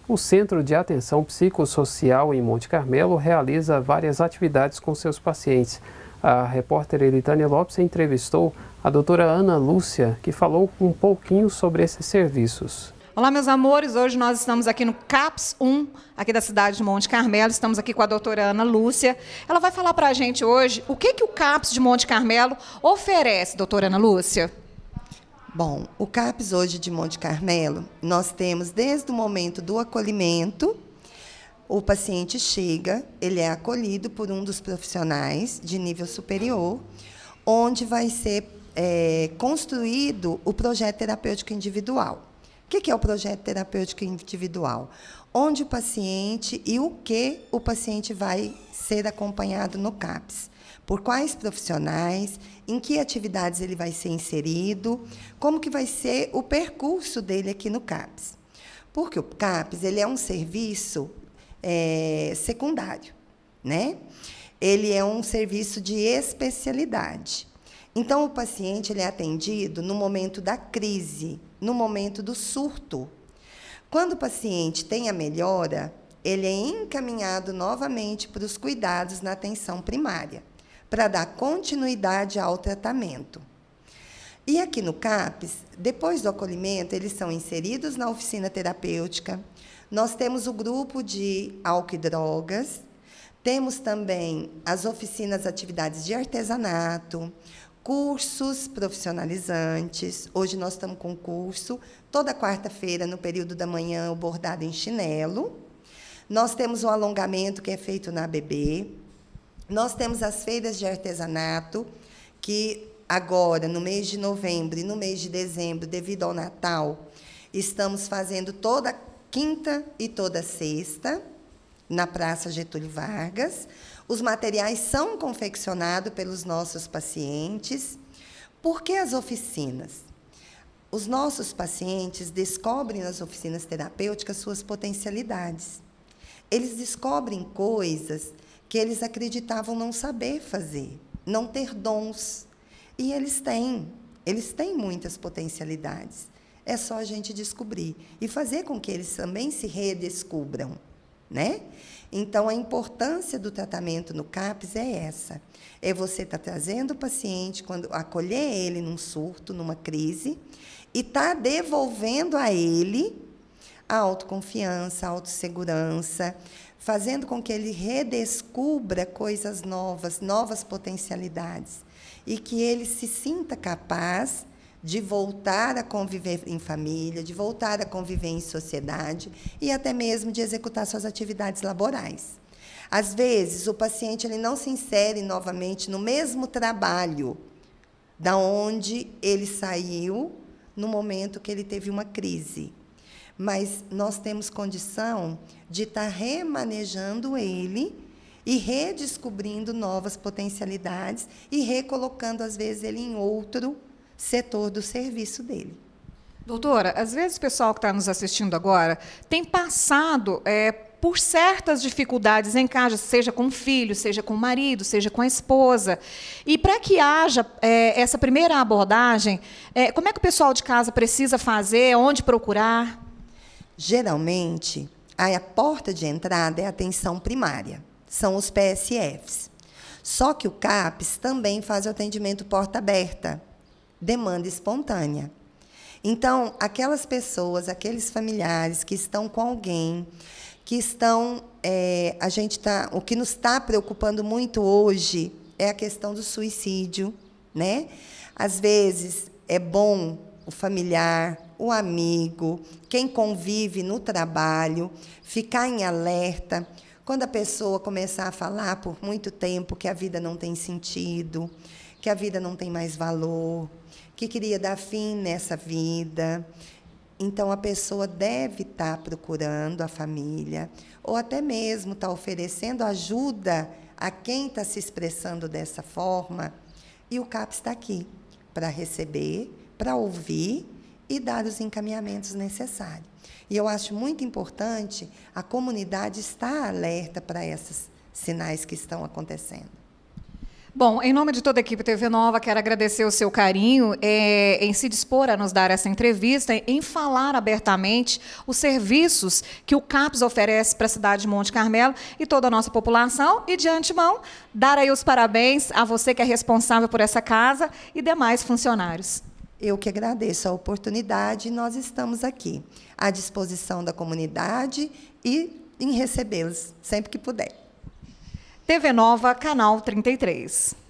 O Centro de Atenção Psicossocial em Monte Carmelo realiza várias atividades com seus pacientes. A repórter Elitânia Lopes entrevistou a doutora Ana Lúcia, que falou um pouquinho sobre esses serviços. Olá, meus amores. Hoje nós estamos aqui no CAPS 1, aqui da cidade de Monte Carmelo. Estamos aqui com a doutora Ana Lúcia. Ela vai falar para a gente hoje o que o CAPS de Monte Carmelo oferece, doutora Ana Lúcia. Bom, o CAPS hoje de Monte Carmelo, nós temos desde o momento do acolhimento, o paciente chega, ele é acolhido por um dos profissionais de nível superior, onde vai ser construído o projeto terapêutico individual. O que é o projeto terapêutico individual? Onde o paciente e o que o paciente vai ser acompanhado no CAPS. Por quais profissionais, em que atividades ele vai ser inserido, como que vai ser o percurso dele aqui no CAPS. Porque o CAPS ele é um serviço secundário, né? Ele é um serviço de especialidade. Então, o paciente ele é atendido no momento da crise, no momento do surto. Quando o paciente tem a melhora, ele é encaminhado novamente para os cuidados na atenção primária, para dar continuidade ao tratamento. E aqui no CAPS, depois do acolhimento, eles são inseridos na oficina terapêutica. Nós temos o grupo de álcool e drogas, temos também as oficinas, atividades de artesanato, cursos profissionalizantes. Hoje nós estamos com curso, toda quarta-feira, no período da manhã, o bordado em chinelo. Nós temos o alongamento, que é feito na ABB. Nós temos as feiras de artesanato, que agora, no mês de novembro e no mês de dezembro, devido ao Natal, estamos fazendo toda quinta e toda sexta, na Praça Getúlio Vargas. Os materiais são confeccionados pelos nossos pacientes. Por que as oficinas? Os nossos pacientes descobrem nas oficinas terapêuticas suas potencialidades. Eles descobrem coisas que eles acreditavam não saber fazer, não ter dons. E eles têm muitas potencialidades. É só a gente descobrir e fazer com que eles também se redescubram, né? Então, a importância do tratamento no CAPS é essa. É você estar trazendo o paciente, acolher ele num surto, numa crise, e estar devolvendo a ele a autoconfiança, a autossegurança, fazendo com que ele redescubra coisas novas, novas potencialidades, e que ele se sinta capaz de voltar a conviver em família, de voltar a conviver em sociedade e até mesmo de executar suas atividades laborais. Às vezes, o paciente ele não se insere novamente no mesmo trabalho da onde ele saiu no momento que ele teve uma crise. Mas nós temos condição de estar remanejando ele e redescobrindo novas potencialidades e recolocando, às vezes, ele em outro setor do serviço dele. Doutora, às vezes o pessoal que está nos assistindo agora tem passado por certas dificuldades em casa, seja com o filho, seja com o marido, seja com a esposa. E para que haja essa primeira abordagem, como é que o pessoal de casa precisa fazer, onde procurar? Geralmente, a porta de entrada é a atenção primária, são os PSFs. Só que o CAPS também faz o atendimento porta aberta, demanda espontânea. Então, aquelas pessoas, aqueles familiares que estão com alguém, que estão... o que nos está preocupando muito hoje é a questão do suicídio, né? Às vezes, é bom o familiar, o amigo, quem convive no trabalho, ficar em alerta. Quando a pessoa começar a falar por muito tempo que a vida não tem sentido, que a vida não tem mais valor, que queria dar fim nessa vida. Então, a pessoa deve estar procurando a família, ou até mesmo estar oferecendo ajuda a quem está se expressando dessa forma. E o CAPS está aqui para receber, para ouvir e dar os encaminhamentos necessários. E eu acho muito importante a comunidade estar alerta para esses sinais que estão acontecendo. Bom, em nome de toda a equipe TV Nova, quero agradecer o seu carinho em se dispor a nos dar essa entrevista, em falar abertamente os serviços que o CAPS oferece para a cidade de Monte Carmelo e toda a nossa população. E, de antemão, dar aí os parabéns a você que é responsável por essa casa e demais funcionários. Eu que agradeço a oportunidade. Nós estamos aqui à disposição da comunidade e em recebê-los sempre que puder. TV Nova, canal 33.